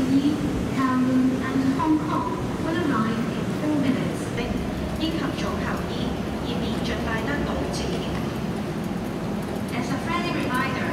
Yi, Kowloon and Hong Kong will arrive in 4 minutes. 依及早候醫，以免盡快得到致歉。 As a friendly reminder,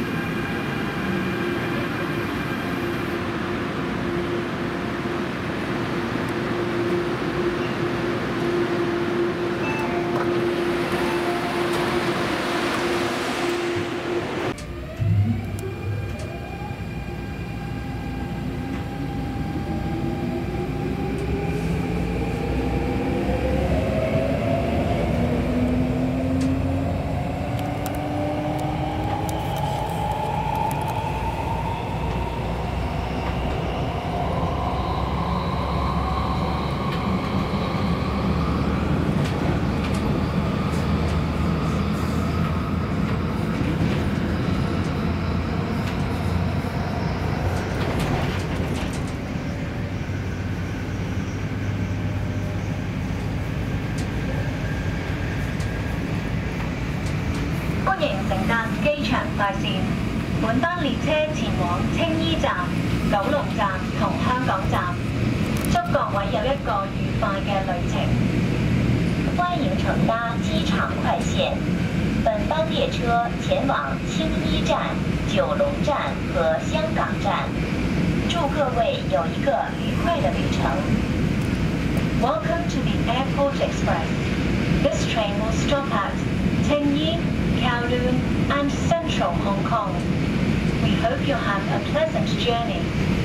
歡迎乘搭機場快線。本班列車前往青衣站、九龍站同香港站，祝各位有一個愉快嘅旅程。 歡迎乘搭機場快線，本班列車前往青衣站、九龍站和香港站，祝各位有一個愉快的旅程。 Welcome to the Airport Express. This train will stop at Tingyi, Kowloon and Central Hong Kong. We hope you have a pleasant journey.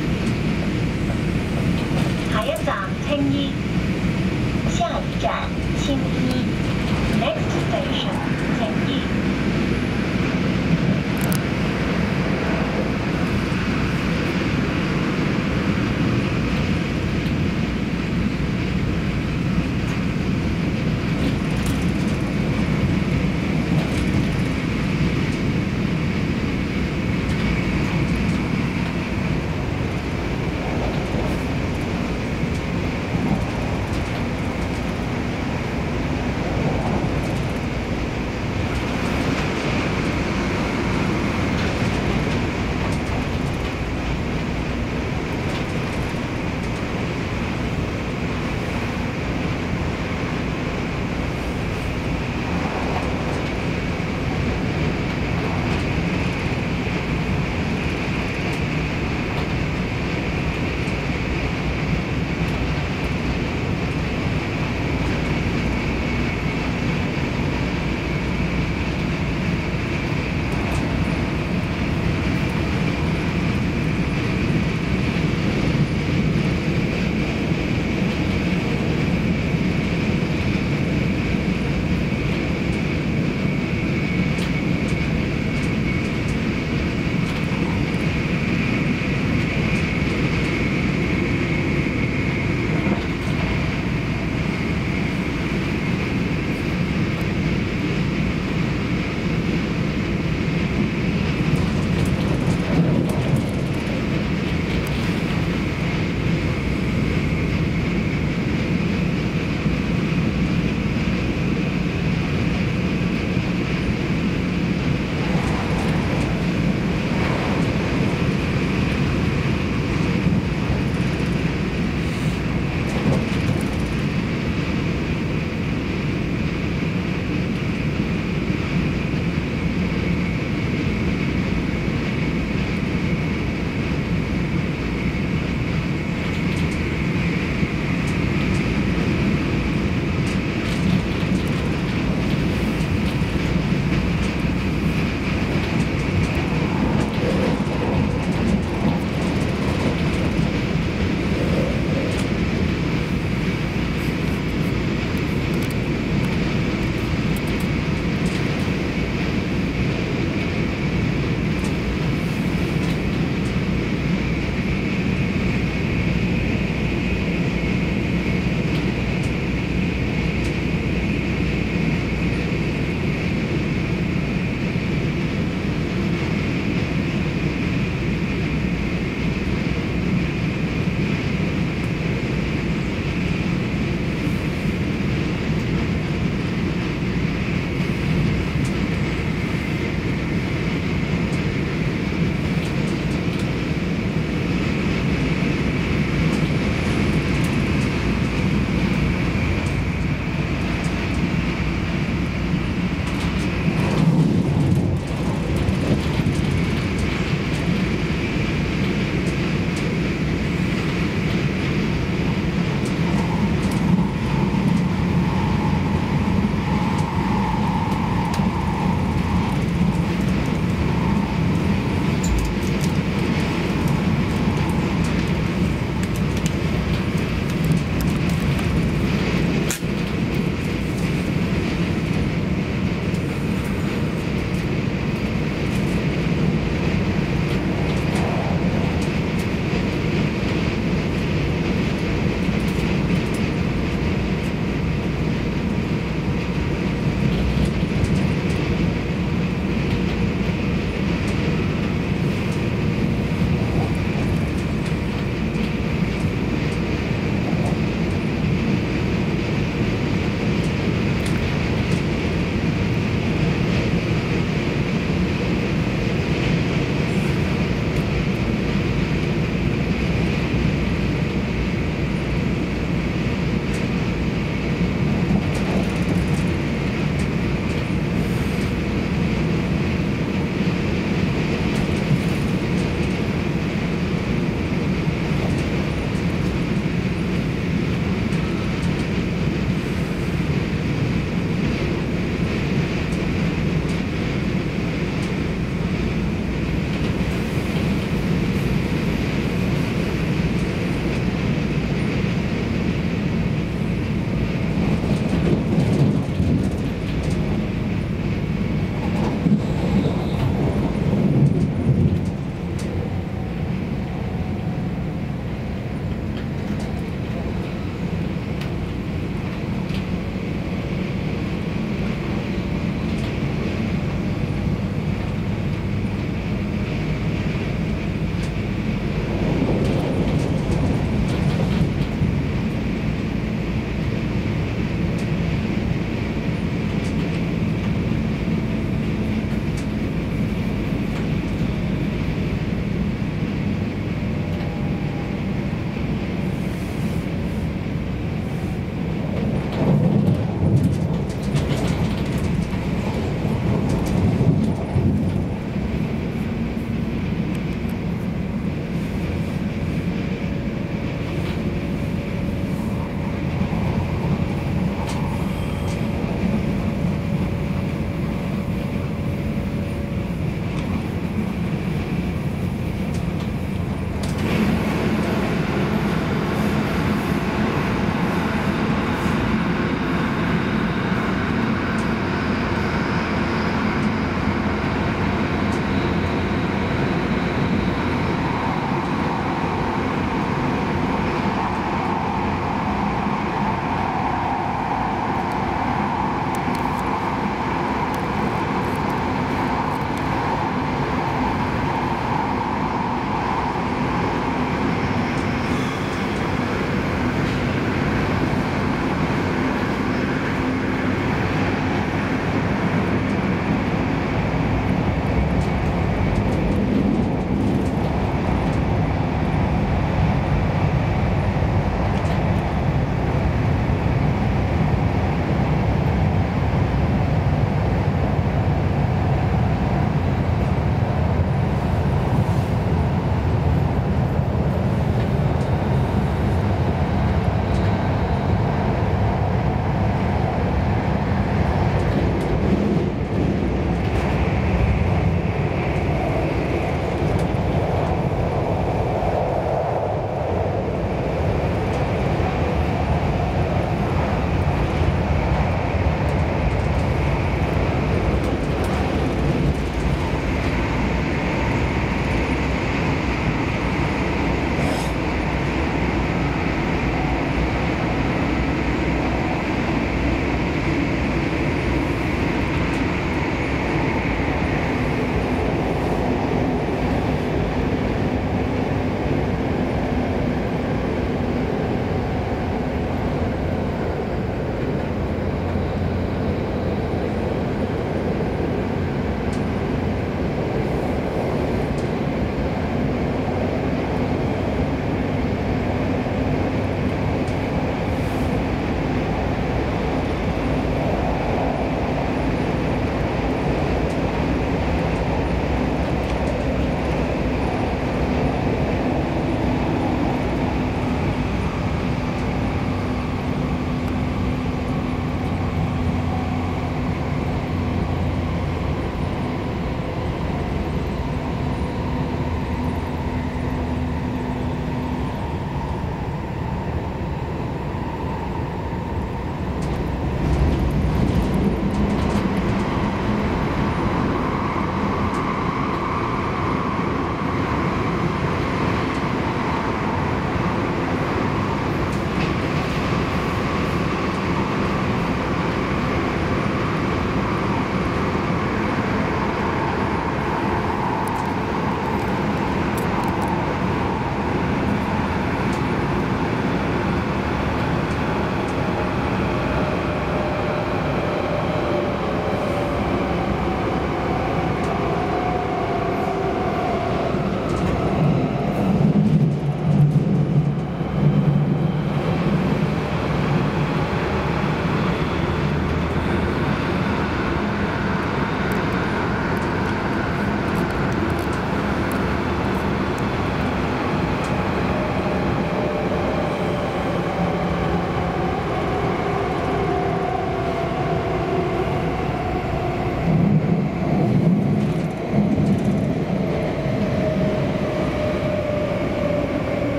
下一站青衣，下一站青衣。 Next station, Tingyi.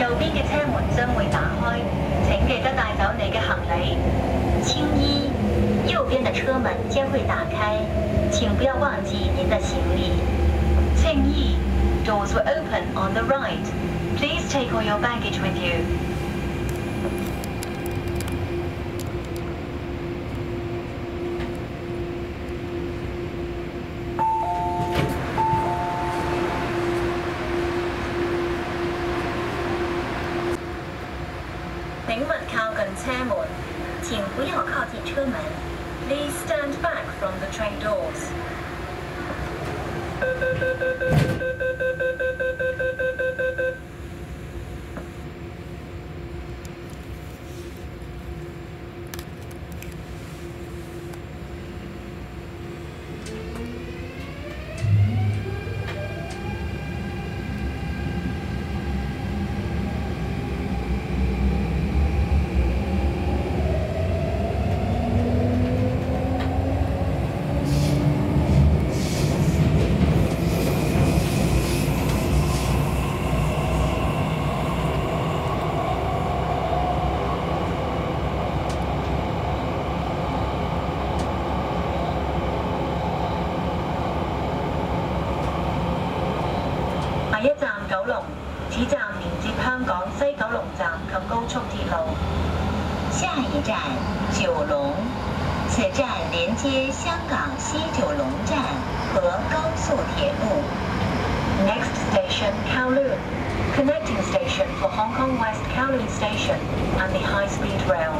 右邊嘅車門將會打開，請記得帶走你嘅行李。 青衣，右边的车门将会打开，请不要忘记您的行李。 青衣 doors will open on the right. Please take all your baggage with you. 請勿靠近車門。 请不要靠近车门。 Please stand back from the train doors. 下一站九龍，此站連接香港西九龍站及高速鐵路。 下一站九龍，此站连接香港西九龍站和高速铁路。 Next station Kowloon, connecting station for Hong Kong West Kowloon Station and the high-speed rail.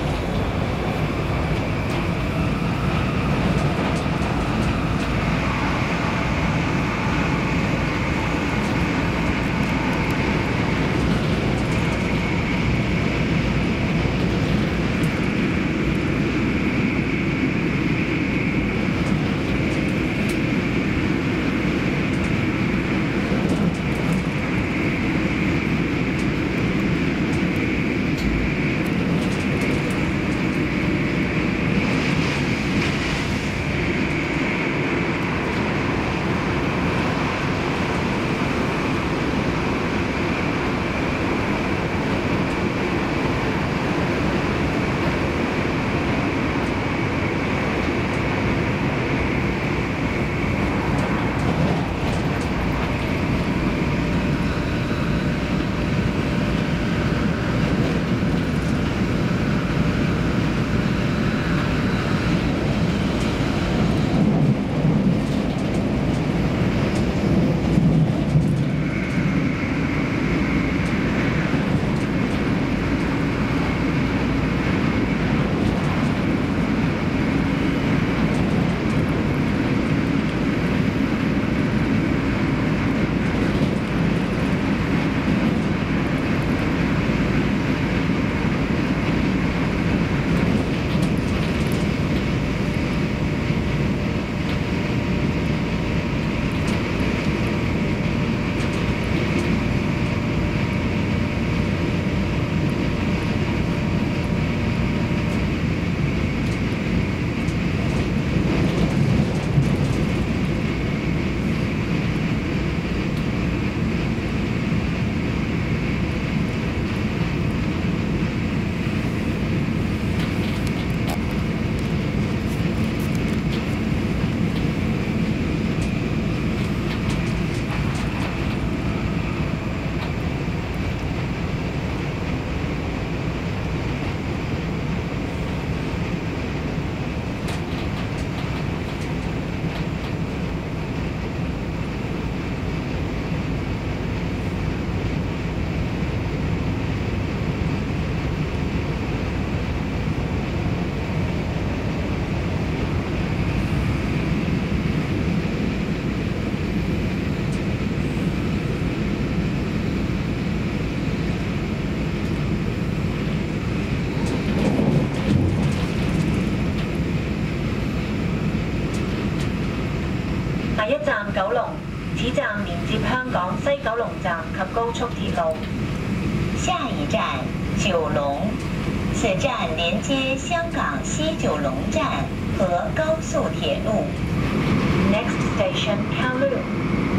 下一站九龍，此站連接香港西九龍站及高速鐵路。 下一站九龍，此站连接香港西九龍站和高速铁路。 Next station Kowloon,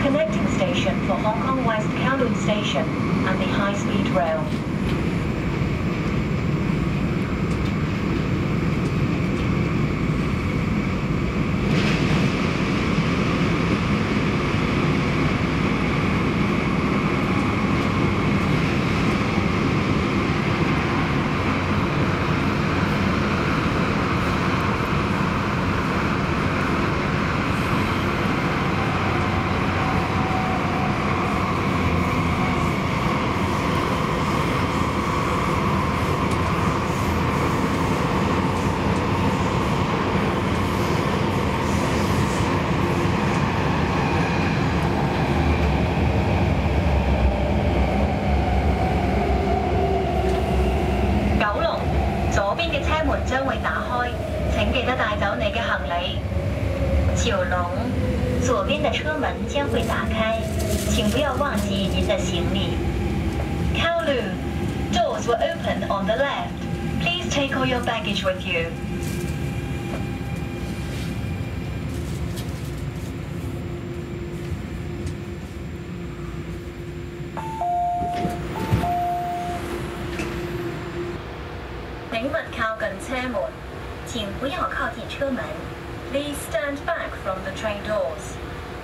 connecting station for Hong Kong West Kowloon Station and the high-speed rail. 將會打開，請記得帶走你嘅行李。九龍，左邊的車門將會打開，請不要忘記您的行李。Kowloon, doors will open on the left. Please take all your baggage with you. 請勿靠近車門，請不要靠近車門。Please stand back from the train doors.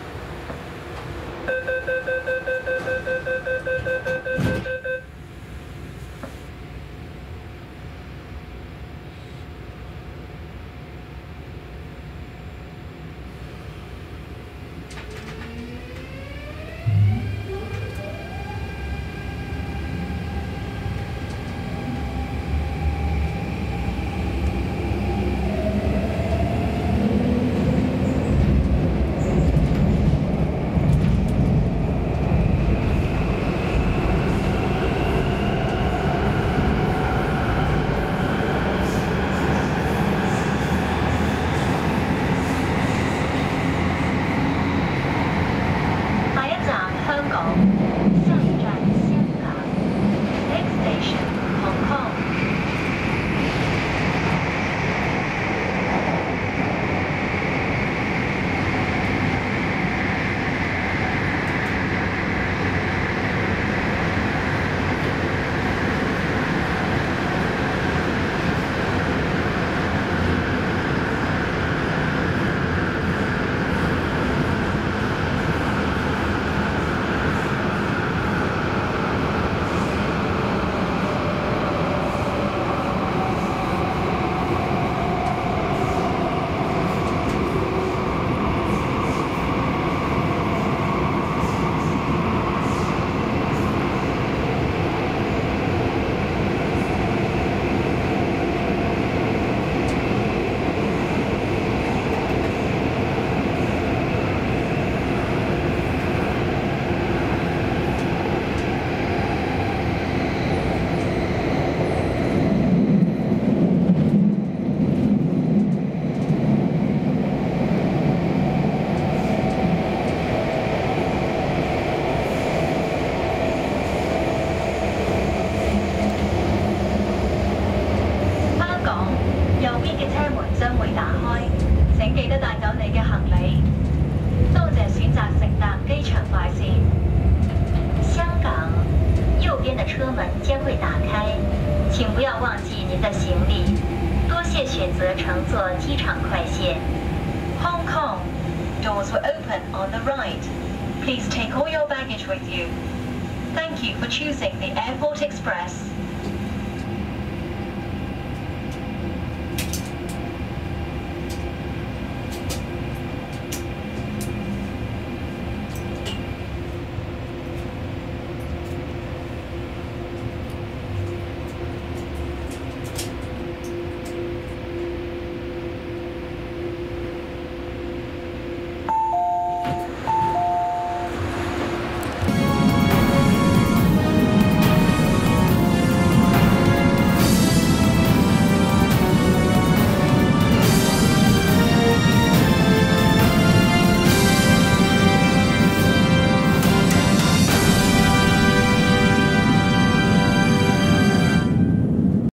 车门将会打开，请不要忘记您的行李。多谢选择乘坐机场快线。Hong Kong, doors will open on the right. Please take all your baggage with you. Thank you for choosing the Airport Express.